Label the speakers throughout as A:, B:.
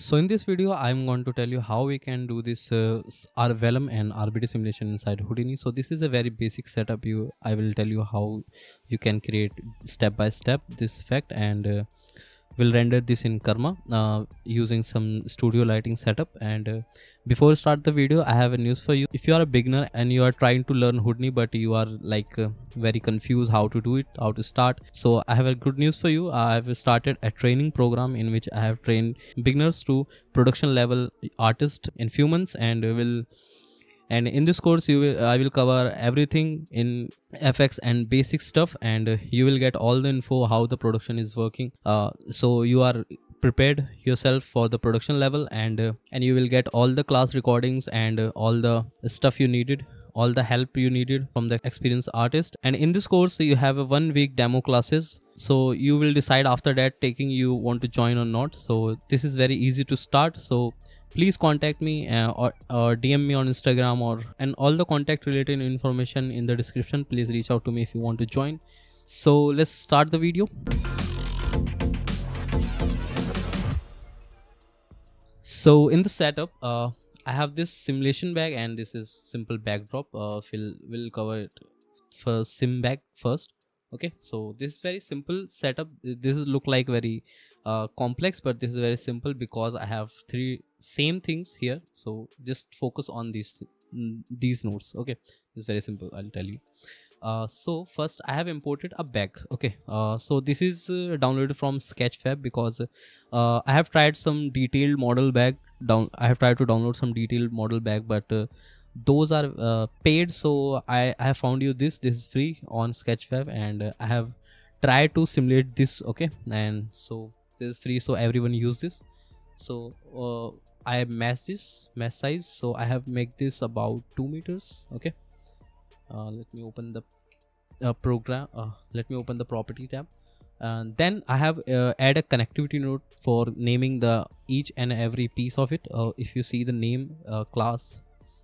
A: So in this video, I'm going to tell you how we can do this Vellum and RBD simulation inside Houdini. So this is a very basic setup. I will tell you how you can create step by step this effect, and we'll render this in Karma using some studio lighting setup. And before start the video, I have a news for you. If you are a beginner and you are trying to learn Houdini, but you are very confused how to do it, how to start, so I have a good news for you. I have started a training program in which I have trained beginners to production level artists in few months, and in this course I will cover everything in FX and basic stuff, and you will get all the info how the production is working, so you are prepared yourself for the production level, and you will get all the class recordings and all the stuff you needed, all the help you needed from the experienced artist. And in this course you have a 1 week demo classes, so you will decide after that taking you want to join or not. So this is very easy to start, so please contact me or DM me on Instagram, and all the contact related information in the description. Please reach out to me if you want to join. So let's start the video. So in the setup, I have this simulation bag, and this is simple backdrop. We'll cover it for sim bag first. Okay, so this is very simple setup. This is look like very complex, but this is very simple because I have three same things here. So just focus on these nodes. Okay, it's very simple, I'll tell you. So first I have imported a bag. Okay, so this is downloaded from Sketchfab because I have tried some detailed model bag I have tried to download some detailed model bag, but those are paid. So I have found you this is free on Sketchfab, and I have tried to simulate this. Okay, and so this is free, so everyone use this. So I have mesh size, so I have make this about 2 meters. Okay, let me open the program. Let me open the property tab, and then I have add a connectivity node for naming the each and every piece of it. If you see the name class,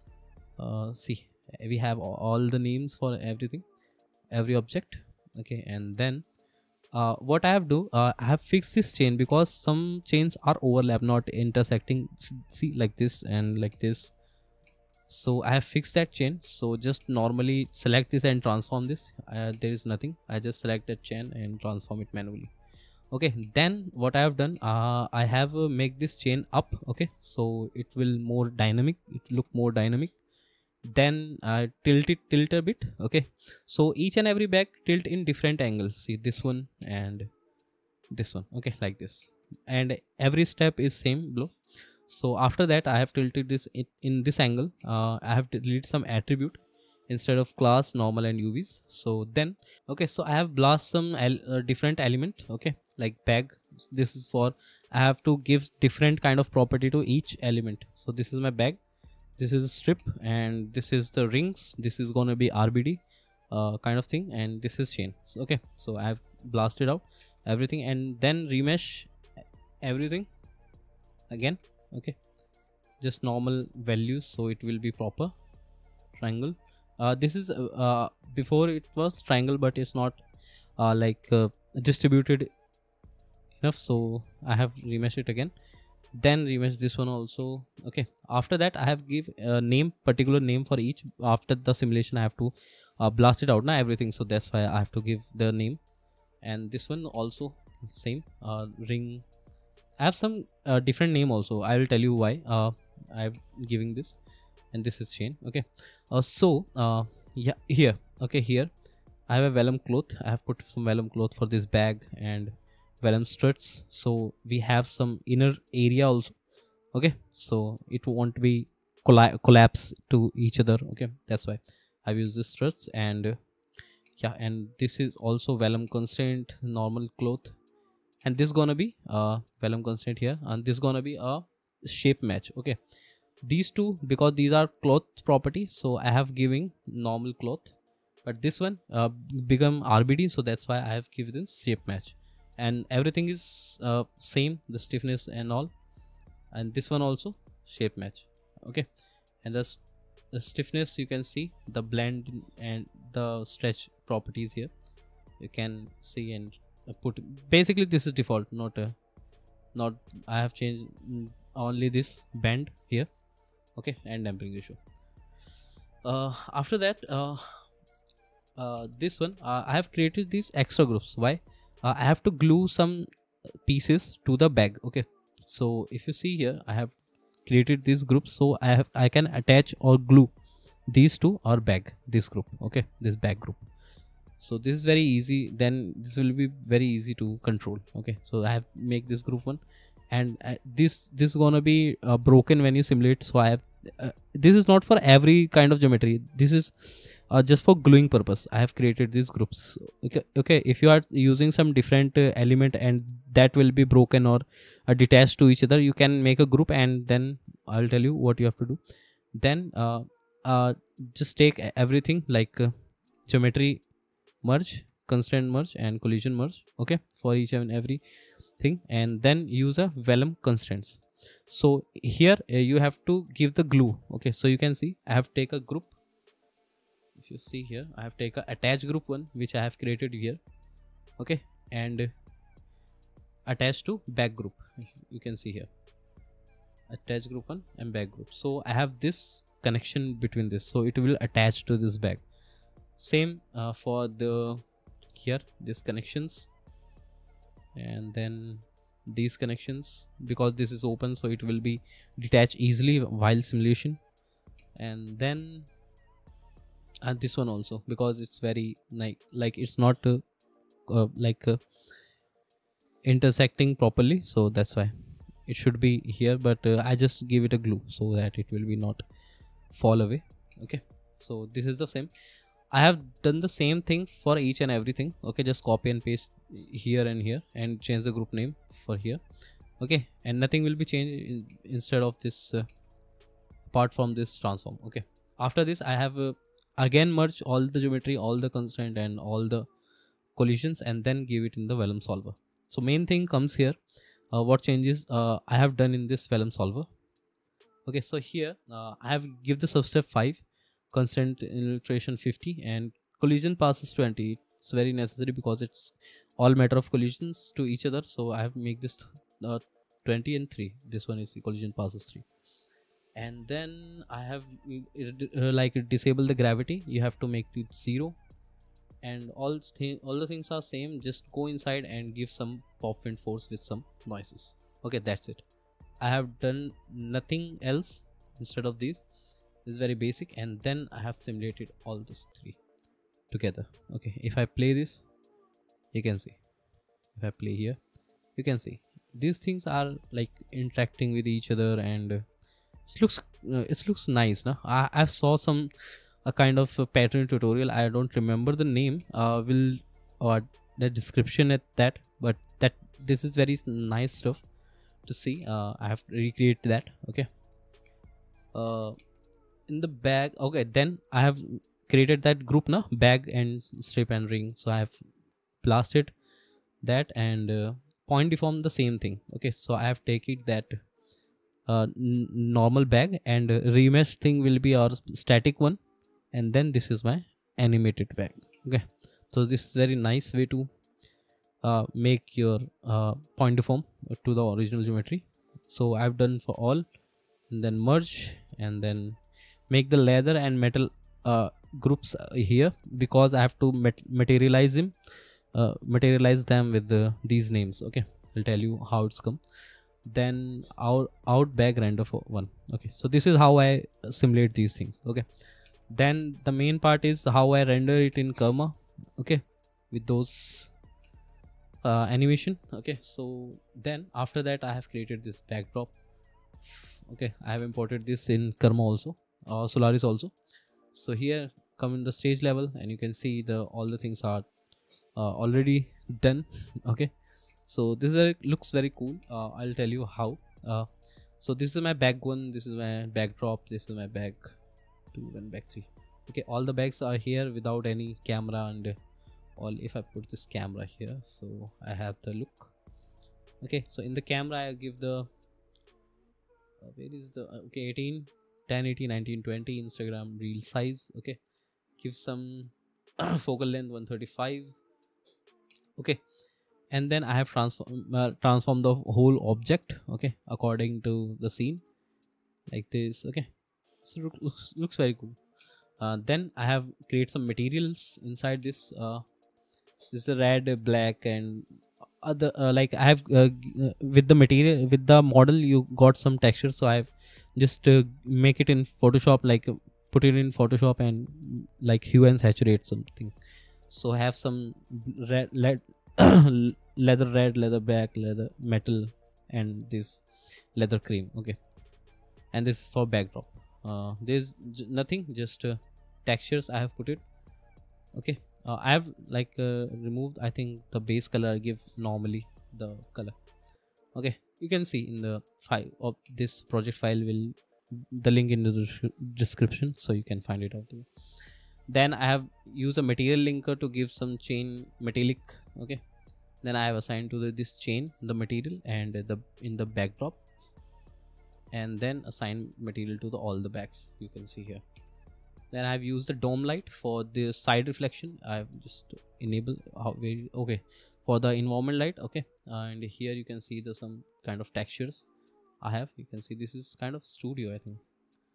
A: see we have all the names for everything, every object. Okay, and then what I have do, I have fixed this chain because some chains are overlap, not intersecting. See, like this and like this. So I have fixed that chain. So just normally select this and transform this. There is nothing. I just select that chain and transform it manually. Okay, then what I have done, I have make this chain up. Okay, so it will more dynamic, it look more dynamic. Then I tilt a bit. Okay, so each and every bag tilt in different angles. See this one and this one. Okay, like this, and every step is same below. So after that I have tilted this in this angle. I have deleted some attribute instead of class, normal and UVs. So then, okay, so I have blast some different element. Okay, like bag, this is for, I have to give different kind of property to each element. So this is my bag, this is a strip, and this is the rings, this is gonna be RBD kind of thing, and this is chain. So, okay, so I have blasted out everything and then remesh everything again. Okay, just normal values, so it will be proper triangle. This is before it was triangle, but it's not distributed enough, so I have remeshed it again, then remesh this one also. Okay, after that I have give a name, particular name for each. After the simulation I have to blast it out now everything, so that's why I have to give the name. And this one also same, ring, I have some different name also. I will tell you why I'm giving this. And this is chain. Okay, yeah, here. Okay, here I have a vellum cloth. I have put some vellum cloth for this bag and vellum struts. So we have some inner area also. Okay, so it won't be collapse to each other. Okay, that's why I've used this struts. And yeah, and this is also vellum constraint normal cloth, and this gonna be vellum constraint here, and this gonna be a shape match. Okay, these two, because these are cloth property, so I have giving normal cloth, but this one become RBD, so that's why I have given this shape match. And everything is same, the stiffness and all, and this one also shape match. Okay, and the stiffness, you can see the blend and the stretch properties here, you can see. And put, basically this is default, not I have changed only this band here. Okay, and damping ratio. After that, this one, I have created these extra groups. Why? I have to glue some pieces to the bag. Okay, so if you see here, I have created this group, so I can attach or glue these to our bag, this group. Okay, this bag group. So this is very easy, then this will be very easy to control. Okay, so I have make this group one, and this is gonna be broken when you simulate. So I have this is not for every kind of geometry. This is just for gluing purpose. I have created these groups. Okay, if you are using some different element and that will be broken or detached to each other, you can make a group, and then I'll tell you what you have to do. Then just take everything like geometry merge, constraint merge, and collision merge. Okay, for each and every thing, and then use a vellum constraints. So here you have to give the glue. Okay, so you can see I have take a group. If you see here, I have take a attach group one, which I have created here. Okay, and attached to back group. You can see here attach group one and back group. So I have this connection between this, so it will attach to this bag. Same for the here, these connections, and then these connections, because this is open, so it will be detached easily while simulation. And then this one also, because it's very like it's not intersecting properly, so that's why it should be here, but I just give it a glue so that it will be not fall away. Okay, so this is the same. I have done the same thing for each and everything. Okay, just copy and paste here and here and change the group name for here. Okay, and nothing will be changed instead of this apart from this transform. Okay, after this I have again merge all the geometry, all the constraint, and all the collisions, and then give it in the vellum solver. So main thing comes here. What changes I have done in this vellum solver. Okay, so here I have give the substep 5, constraint illustration 50, and collision passes 20. It's very necessary because it's all matter of collisions to each other. So I have make this 20 and 3. This one is the collision passes 3. And then I have like disable the gravity. You have to make it 0. And all the things are same. Just go inside and give some pop wind force with some noises. Okay, that's it. I have done nothing else instead of these. This is very basic, and then I have simulated all these 3 together. Okay, if I play this, you can see. If I play here, you can see these things are like interacting with each other, and it looks nice. Now I saw some a kind of a pattern tutorial. I don't remember the name. Will or the description at that, but that this is very nice stuff to see. I have to recreate that. Okay, in the bag. Okay, then I have created that group now, bag and strip and ring. So I have blasted that, and point deform the same thing. Okay, so I have taken that normal bag, and remesh thing will be our static one, and then this is my animated bag. Okay, so this is very nice way to make your point deform to the original geometry. So I've done for all, and then merge, and then make the leather and metal groups here, because I have to materialize them with these names. Okay, I'll tell you how it's come. Then our out bag render for 1. Okay, so this is how I simulate these things. Okay, then the main part is how I render it in Karma. Okay, with those animation. Okay, so then after that I have created this backdrop. Okay, I have imported this in Karma also, Solaris also. So here come in the stage level, and you can see all the things are already done. Okay, so this looks very cool. I'll tell you how. So this is my bag 1, this is my backdrop, this is my bag 2 and bag 3. Okay, all the bags are here without any camera, and all. If I put this camera here, so I have the look. Okay, so in the camera I give the where is the okay, 18, 1080, 1920 Instagram reel size. Okay, give some focal length 135. Okay, and then I have transformed the whole object, okay, according to the scene, like this. Okay, so looks very cool. Then I have create some materials inside this. This is a red, black, and other like I have with the material, with the model, you got some texture, so I have just make it in Photoshop, like put it in Photoshop and like hue and saturate something. So I have some red, leather red, leather black, leather metal, and this leather cream. Okay, and this is for backdrop. There's nothing, just textures I have put it. Okay, I have like removed, I think, the base color. I give normally the color. Okay, you can see in the file of this project file, will the link in the description, so you can find it out there. Then I have used a material linker to give some chain metallic. Okay, then I have assigned to this chain the material and the in the backdrop, and then assign material to the all the backs, you can see here. Then I've used the dome light for the side reflection. I've just enabled how very okay for the environment light. Okay, and here you can see the some kind of textures I have. You can see this is kind of studio, I think.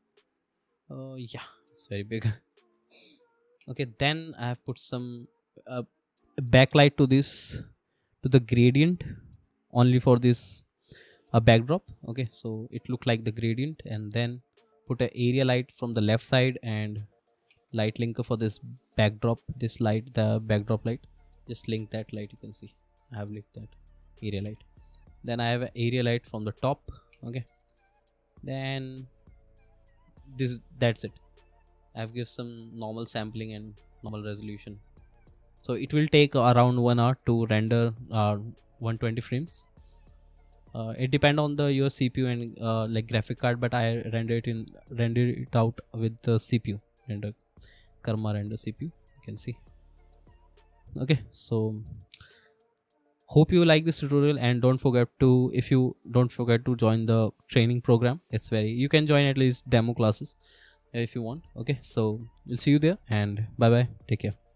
A: Yeah, it's very big. Okay, then I have put some backlight to this, to the gradient, only for this backdrop. Okay, so it look like the gradient, and then put a area light from the left side and light linker for this backdrop, this light, the backdrop light. Just link that light, you can see I have linked that area light. Then I have an area light from the top. Okay, then that's it. I have give some normal sampling and normal resolution, so it will take around 1 hour to render 120 frames. It depend on the your CPU and like graphic card, but I render it out with the CPU render, Karma render CPU, you can see. Okay, so hope you like this tutorial, and don't forget to join the training program. It's very, you can join at least demo classes if you want. Okay, so we'll see you there, and bye bye, take care.